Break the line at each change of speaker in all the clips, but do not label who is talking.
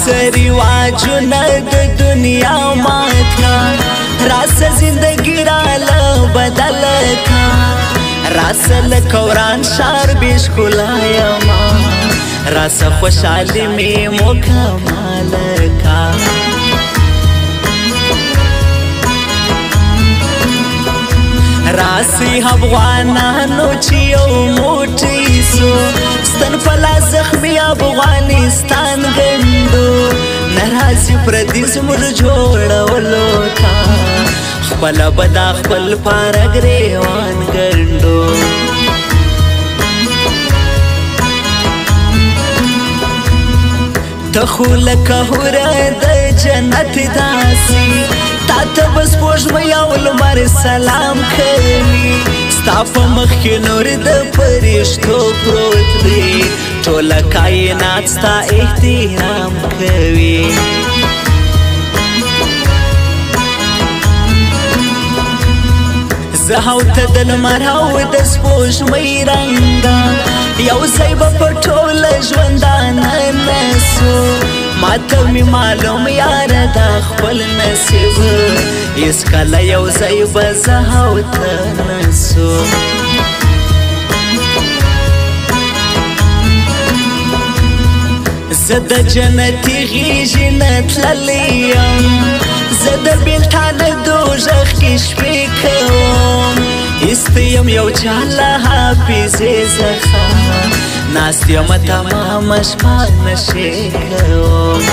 سری واجونه د دنیا مات کا راس زندگی را بدل کا راس لکوران شار بیش کلایما راس خوشحالی می مکمل کا راسی افغانانو چې یو موټی سو ستن پلا زخمی افغانستان ګندو ناراضي پردي زموږ جوړولو تا خپل بدا خپل پار ګریوان ګندو ته خو لکه حوره د جنت داسې تا ته بس سپوږمۍ او لمر سلام کوي ستا په مخ کې نور د فرشتو پروت دی ټوله کائنات ستا احترام کوي زه او ته د لمر او د سپوږمۍ رنګه یو ځای به په ټوله ژوندانه نسو ماته می معلوم یاره دا خپل نصیب هیڅکله یو ځای به زه او ته نسو زه د جنتي غېږې نه تللی یم زه د بېلتان دوژخ کې شپې کوم ایسته یم یو چا له حافظې څخه ناست یم تمامه شپه نشې کوم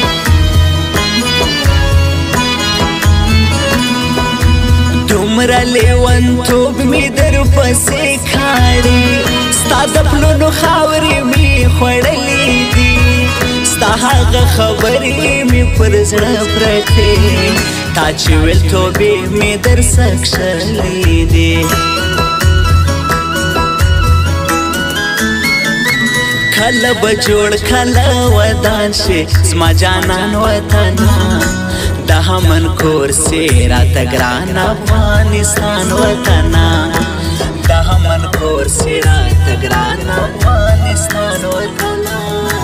دومره لیونتوب مې درپسې کاړي ستا د پلونو خاورې مې خوړلې دي ستا هغه خبرې مې پر زړه پرتې تا چې ویل توبې مې درڅه کښلې دي کله به جوړ کله ودان شي زما جانان وطنه د همن کور سي راته ګران افغانستان وطنه د همن کور سي راته ګران افغانستان وطنه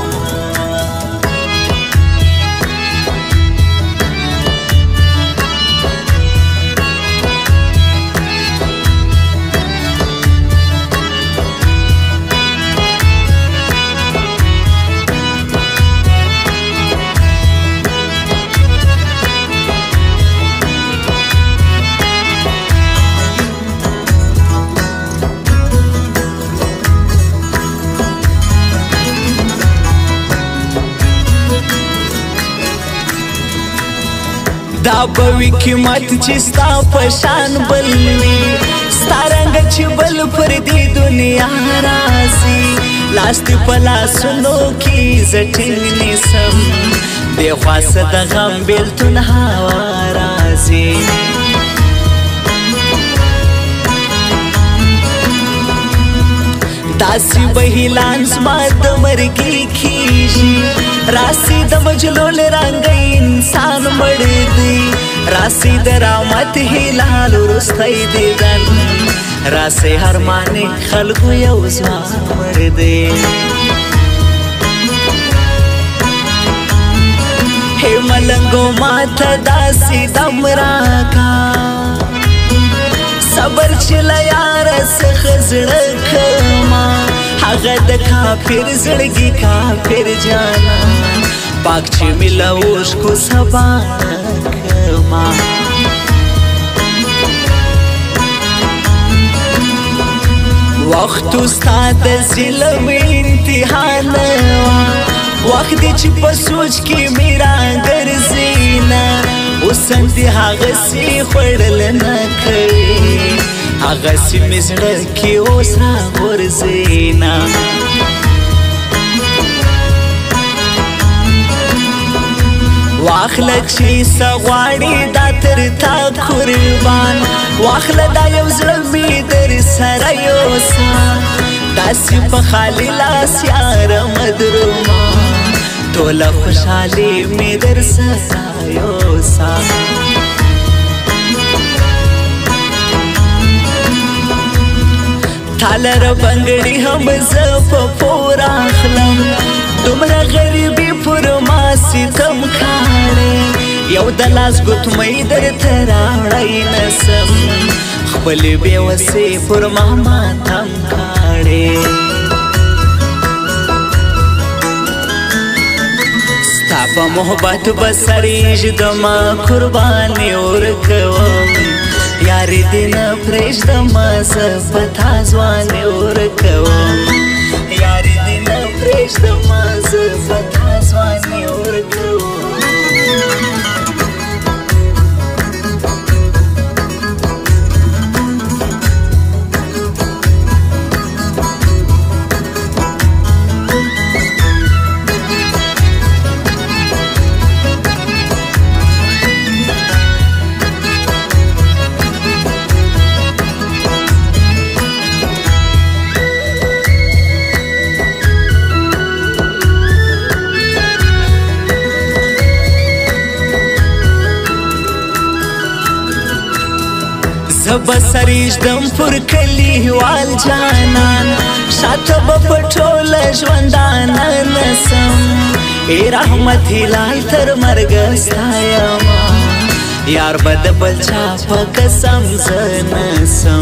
دا به وي قیمت چې ستا په شان بل وي ستا رنګ چې بل پر دې دنیا راسي لاس دې په لاسونو کې زه ټینګ نیسم دې خوا څه د غم بېلتون هوا راځي داسې به هیلان زما د مرګي کېږي راسي د مجلول رنګی انسان مړ دی راسي د رحمت هلال وروستی دیدن راسي هرمانې خلکو یو ځوان مړ دی هی ملنګو ماته داسې دم راکا صبر چې له یاره څخه زړه کړمه هغه د کافر زړګي کافر جانا پاک چې مې له اوښکو سبا کړمه وخت ستا د ظلم امتحان وخت دی چې په سوچ کې مې راګرځي نه اوس دې هغسې خوړل نه کوي هغسې مې زړه کې اوس راغورځي نه واخله چې څه غواړې دا تر تا قربان واخله دا یو زړه مې در سره یوسه داسې په خالي لاس یاره مدرومه ټوله خوشحالي مې در سره یوسه تالر بنګړي هم زه په پور اخلم دومره غریبي پر ما ستم کاړې یو د لاس ګوتمۍ درته راوړی نسم خپلې بېوسې پر ما ماتم کاړې ستا په محبت به سرېږدمه قرباني ورکوم یارې دې نه پرېږدمه زه په تا ځواني ورکوم یارې دې نه پرېږدمه زه په تا ځواني ورکوم زب سریږدم پر کلیوال جانان شاته به په ټوله ژوندانه نسم ای رحمت هلال تر مرګه ستا یمه یار به د بل چا په قسم زه نسم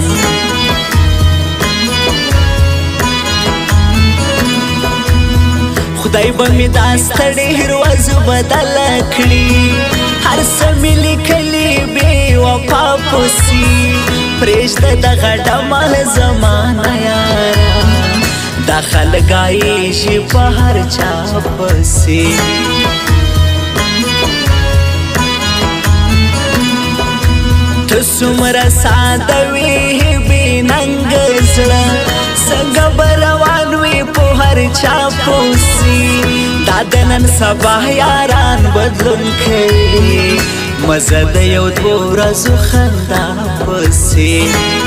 خدای به مې دا ستړې ورځ بدله کړي هر څه مې لیکلي بې وفا پسې پرېږده دغه ډمه زمانه یاره دا خلک عایشي په هر چا پسې ته څومره ساده وې بې ننګه زړه څنګه به روان وې په هر چا پسې دا د نن سبا یاران بدلون کوي مزه د یو دوه ورځو خندا پسې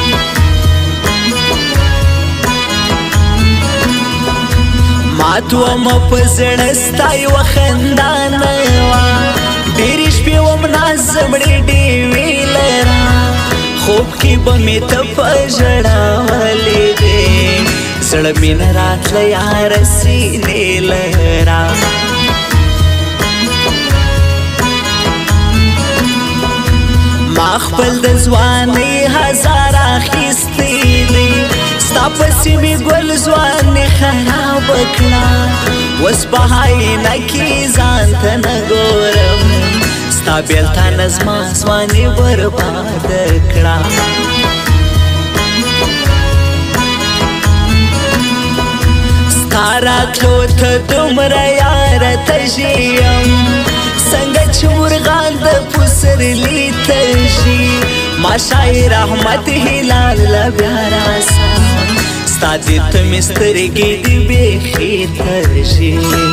مات ومه په زړه ستا یوه خندا نه وه ډېرې شپې وم نازمړې ډېوې لره خوب کې به مې ته په ژړاولې دی زړه مې نه راتله یاره سینې لره ما خپل د ځوانۍ هزار اخیستی دی ستا پسې مې ګل ځواني خرابه کړه اوس په آینه کې ځان ته نه ګورم ستا بېلتانه زما ځواني برباده کړه ستا راتلو ته دومره یاره تږي یم څنګه چې مرغان د پسرلي تږي ما شاعر احمد هلال له بیا راسه ستا دې ته مې سترګې دي بیخي تږي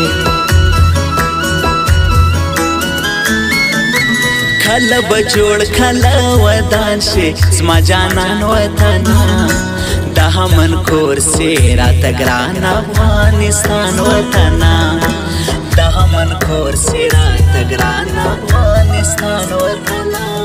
کله به جوړ کله ودان شي زما جانان وطنه د همن کور سي راته ګران افغانستان وطنه د همن کور سي راته ګران افغانستان وطنه